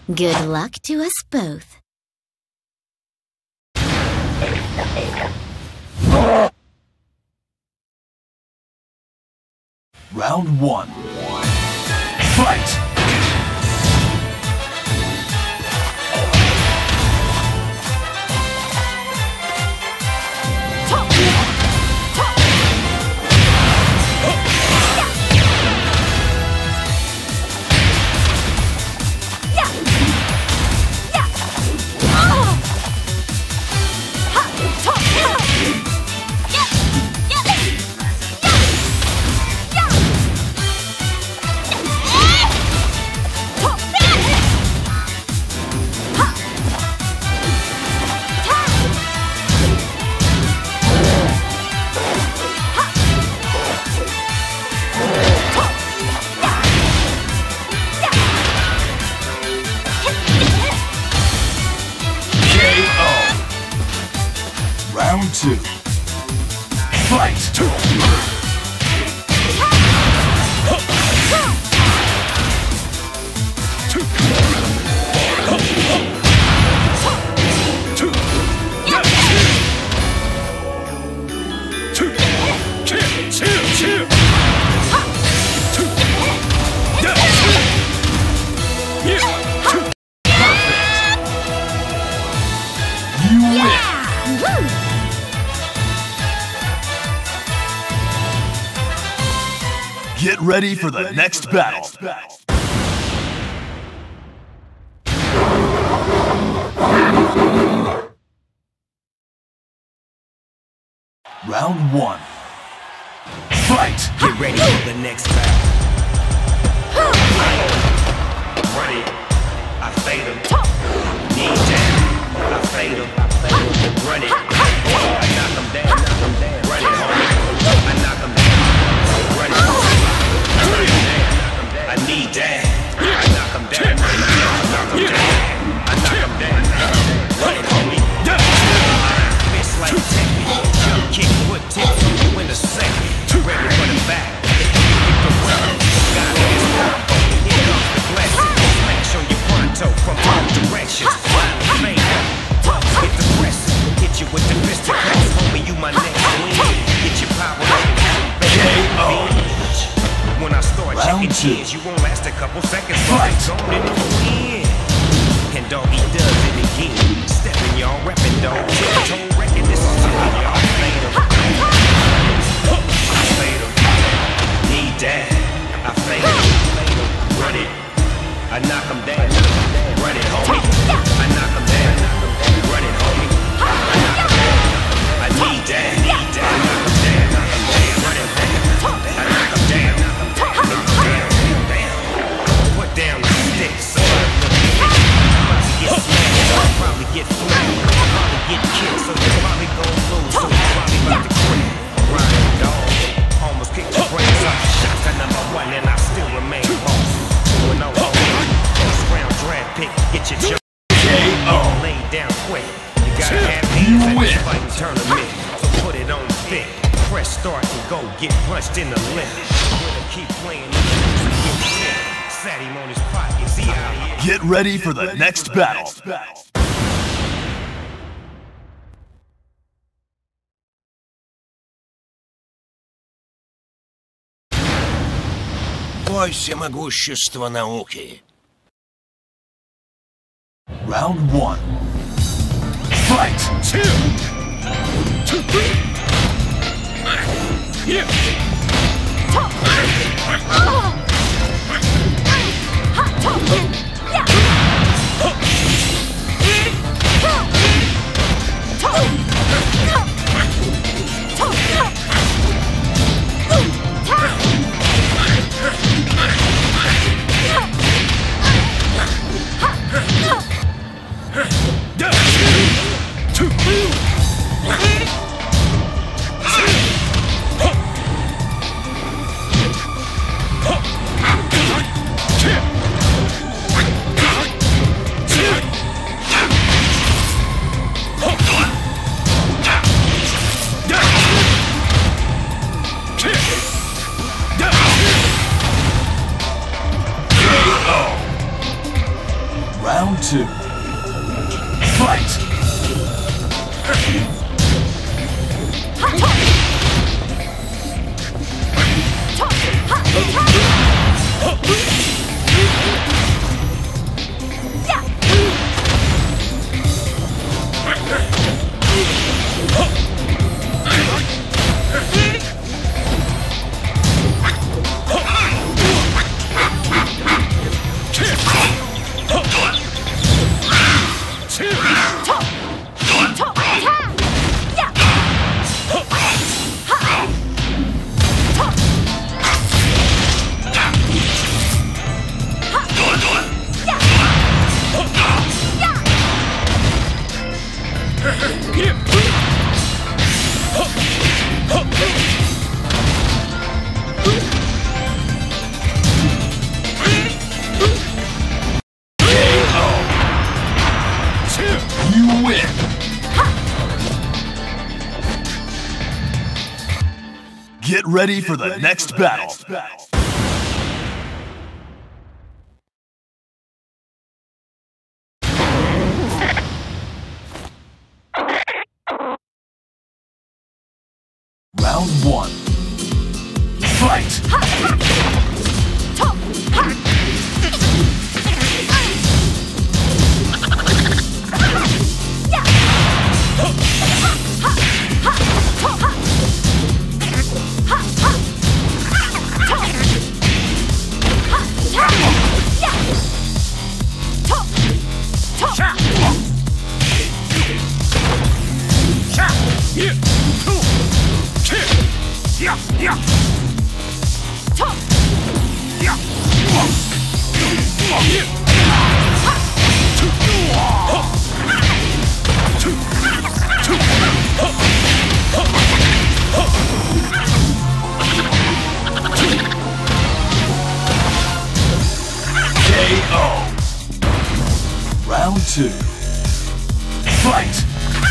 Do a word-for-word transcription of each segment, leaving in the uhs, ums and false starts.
Good luck to us both. Round one. Fight! Round two. Fight! Two. Get ready for the next battle. Round one. Fight! Get ready for the next battle. Ready. I fade him. Knee down. I fade him. Run it. I knock him down. Knock him down. Run it, homie. I knock him down. Run it. I need that. I knock him down. I knock him down. I knock him down. Run it, homie. Fist like Tekken. Jump kick, foot tip, you in a second. Ready for the back. Got this combo. Here comes the blessing. Smash on your pronto from all directions. Fade up. Hit the press. Hit you with the fisticuffs. Homie, you my next win. Get your power up. K O. When I start checking cheers, you won't last a couple seconds, but it's on and it's win. And doggy does it again. Stepping y'all, reppin' dog. Tiptoe wrecking, this is something y'all played him. I played him. Need that. I played him. Run it. I knock him down. Run it, homie. I knock him down. Run it, homie. I knock him down. I need that. Need that. I knock him down. Run it, homie. I knock him down. Down the stick, so about to get smashed, I'll probably get flipped, probably get kicked, so you probably gon' lose, so you probably about to quit. Riding dog, almost kicked your brains out. Shots at number one, and I still remain boss. Doing no holding, first round draft pick, get your jump. K O. Laid down quick. You gotta have hands at this fighting tournament, so put it on thick. Press start and go, get punched in the lip. Keep playing the music, get sick. Get ready for the next battle. Бойся могущества науки. Round one. Fight! Two! Two! Three! Yeah! Huh! Round two. Fight! You win! Get ready for the next battle. Round one. Fight! K O. Round two. Fight!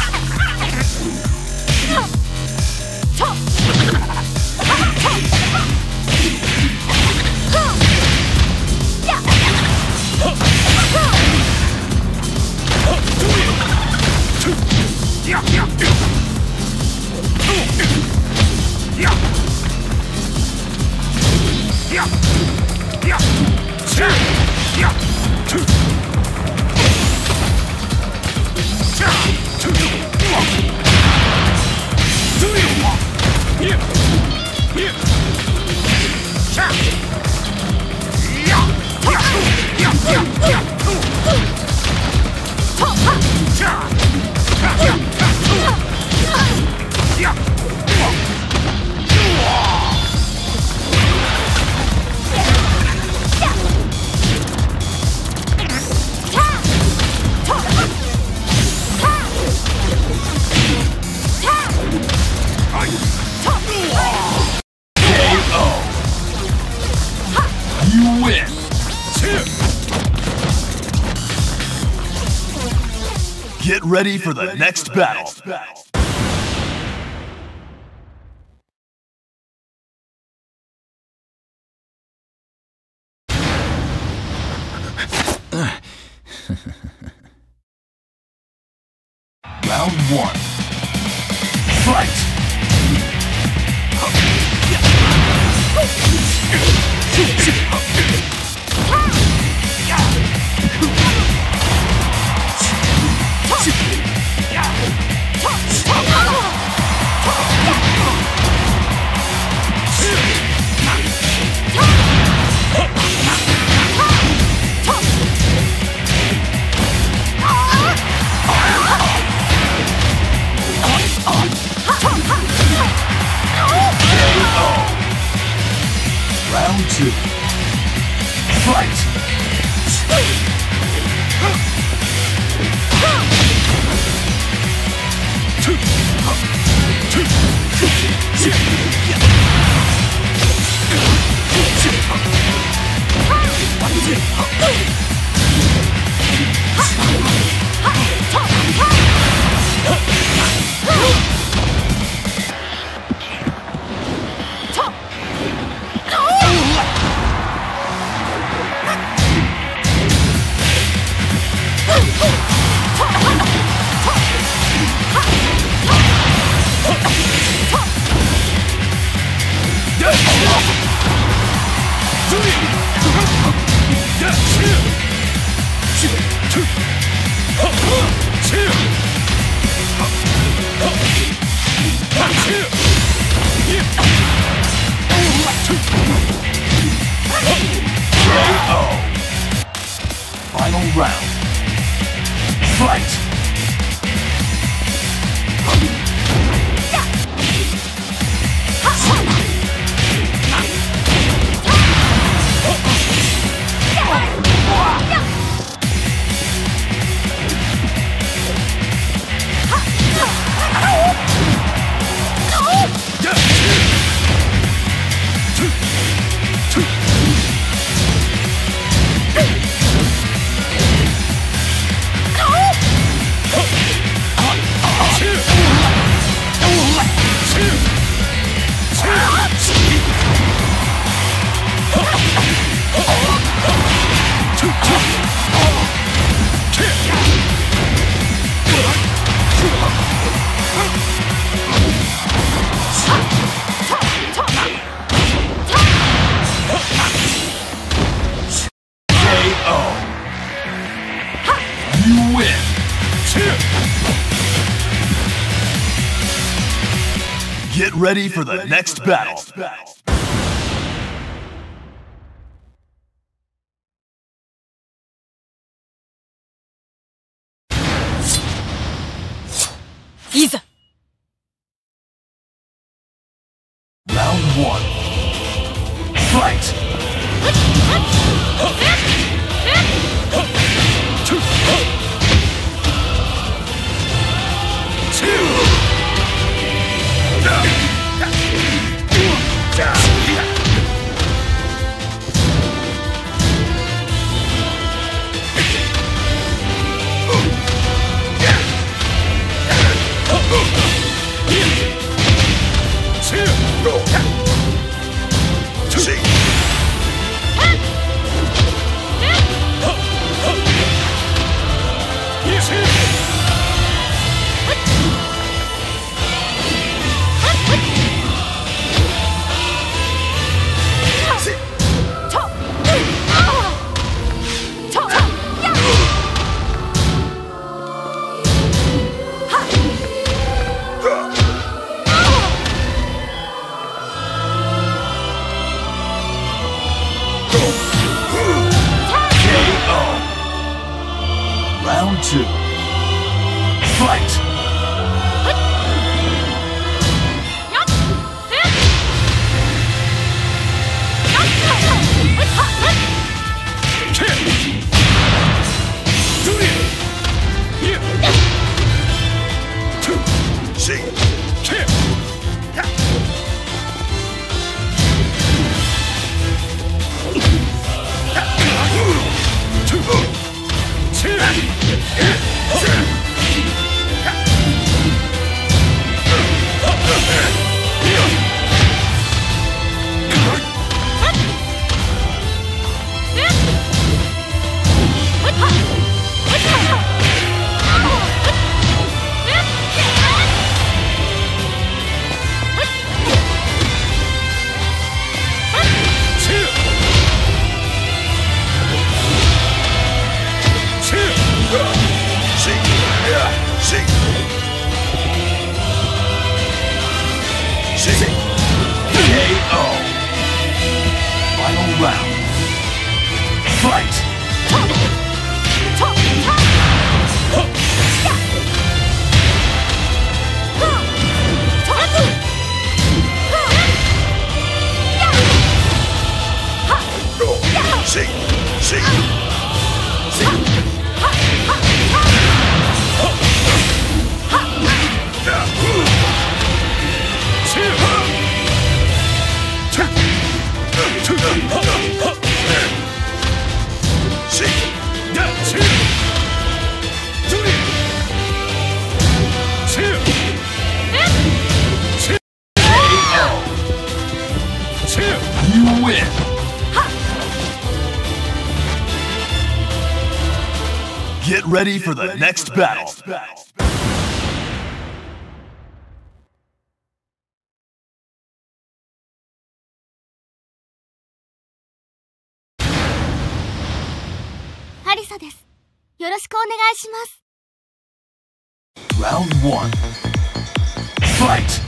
You win! Get ready for the next battle. Round one. Fight! Round two. Fight! round. Fight! Get ready for the next battle. Iza. Round one. Fight! Round two. Fight! You win! Get ready for the next battle. Harisa です。よろしくお願いします。 Round one. Fight!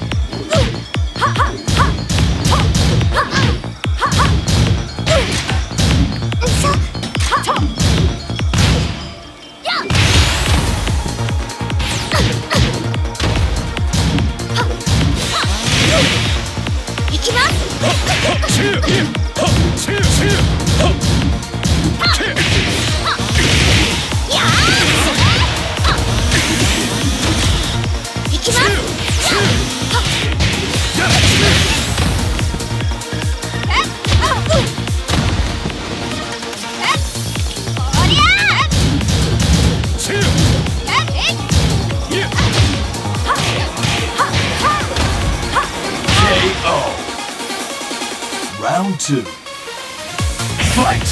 two. Fight!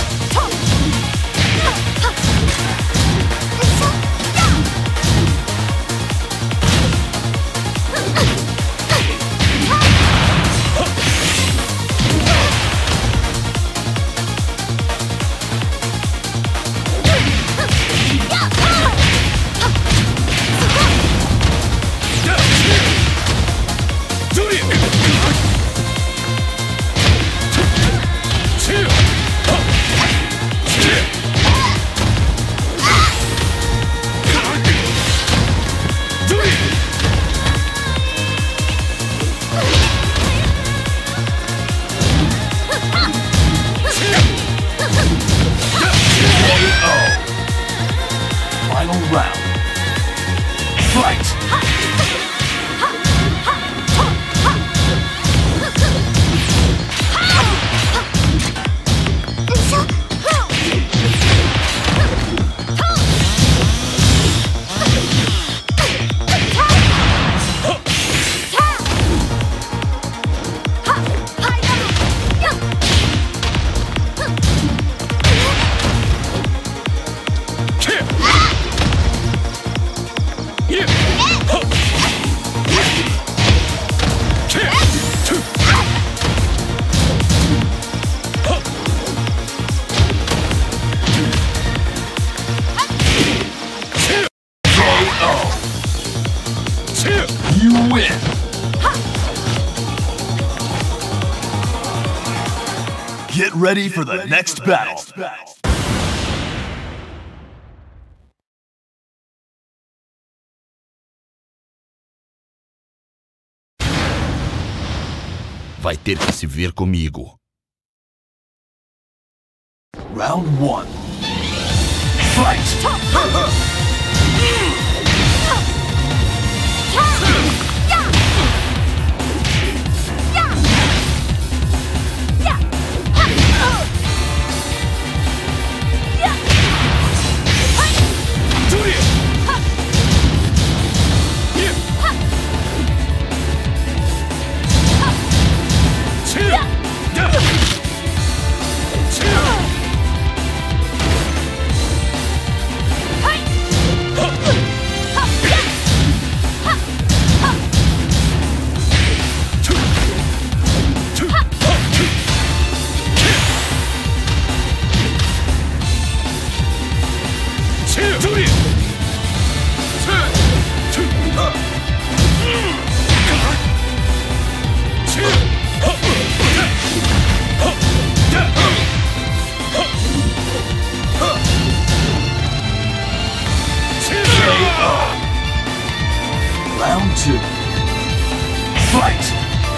Final round. Fight! You win! Get ready for the next battle. Vai ter que se ver comigo. Round one. Fight! Round two. Fight!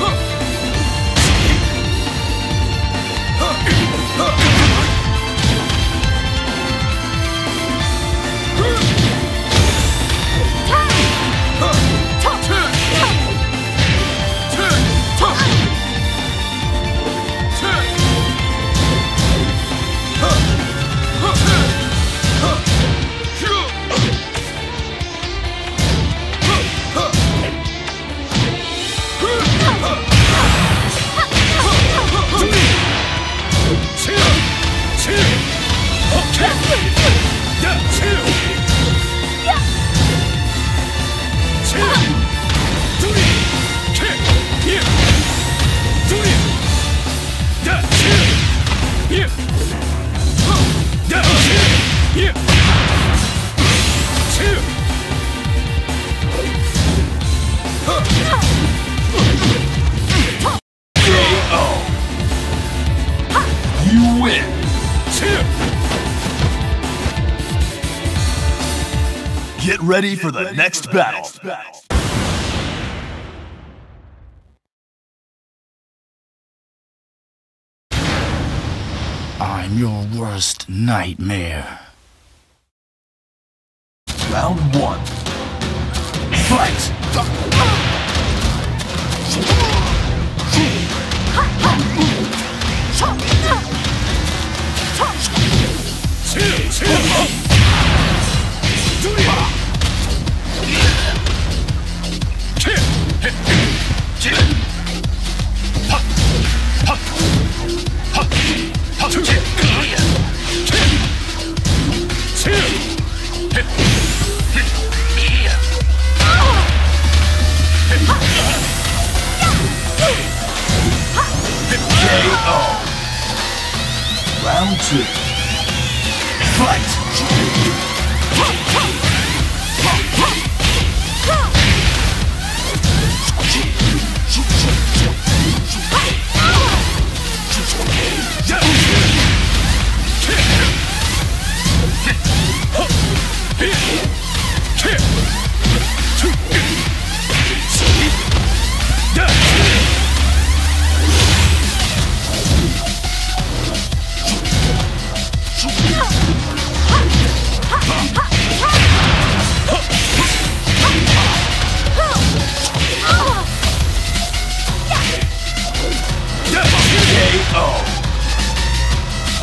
You win! Get ready for the next battle. I'm your worst nightmare. Round one. Fight!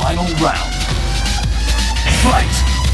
Final round. Fight!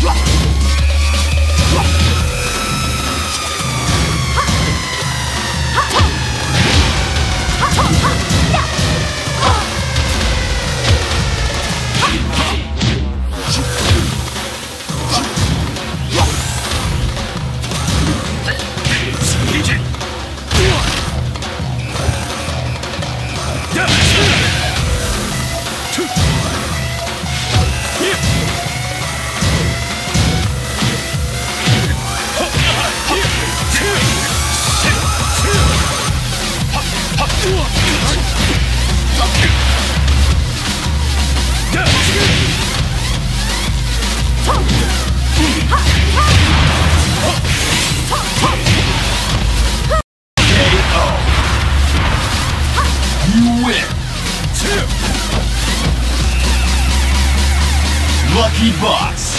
Lucky Box.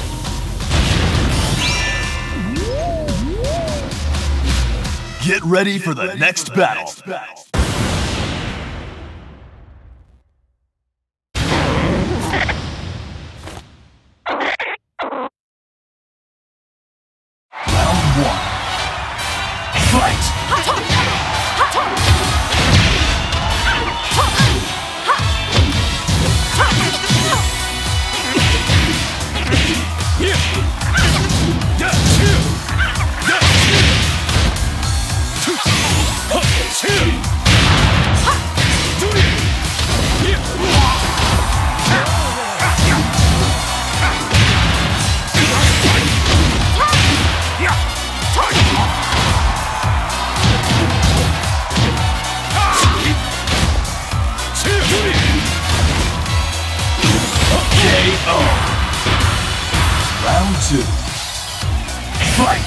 Get ready for the next battle. Round one. Fight! Round two. Fight!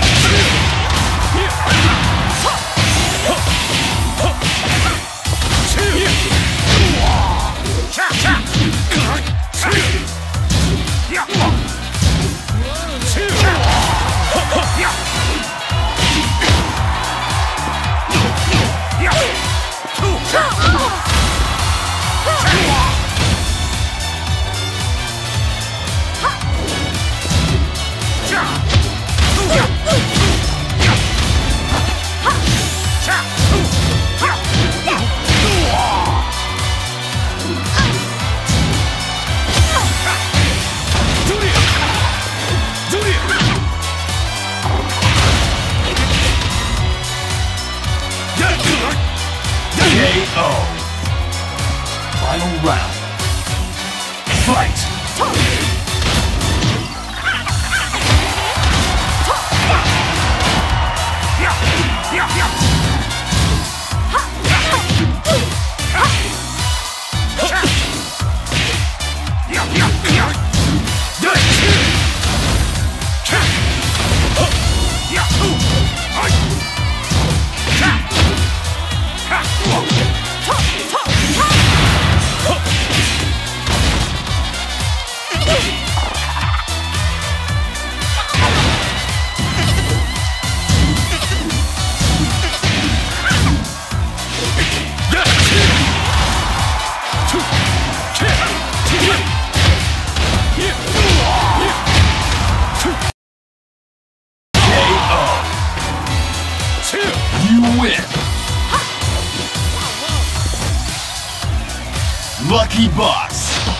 K O. Final round. Fight! You win! Lucky Box!